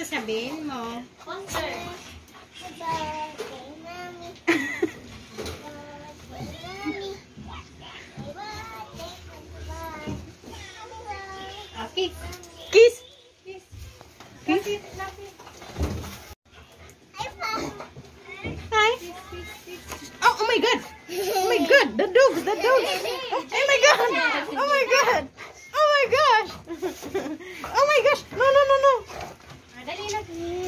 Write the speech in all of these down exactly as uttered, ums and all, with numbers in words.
sasabihin mo? Concert. Kiss. Kiss. Kiss. Kiss. Hi. Oh, oh my God. Oh my God. The dog. The dog. Oh my God. Oh my God. Oh my gosh. Oh my gosh. No, no, no, no. Dali na.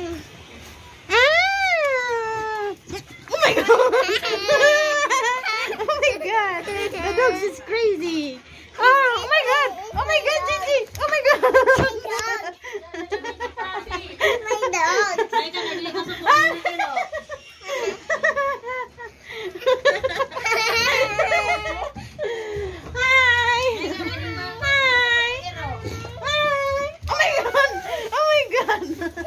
Ah. Oh my God. Oh my God. The dog is crazy. Oh, oh my God. Oh my God, Gigi. Oh my God. My dog. Ay, kanagli ka sa kulo. Hi. Hi. Hi. Oh my God. Oh my God.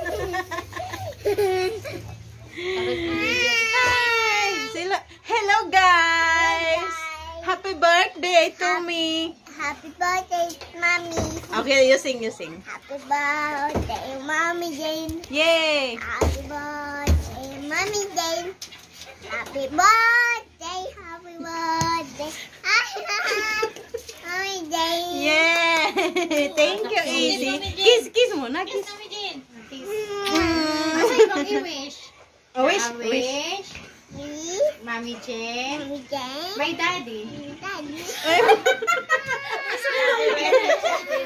Hi. Sila. Hello, guys. Happy birthday to me. Happy birthday, Mommy. Okay, you sing, you sing. Happy birthday, Mommy Jane. Yay. Happy birthday, Mommy Jane. Happy birthday, happy birthday. Mommy Jane. Yeah. Thank you, Easy. Kiss, kiss muna. Kiss Kiss. namin din. Kiss. Mm. Ano ibang i-wish? Oh, wish, Ah, wish. wish. Me, Mami Jen. Mommy Jane. My daddy. Daddy. Ay. Happy birthday.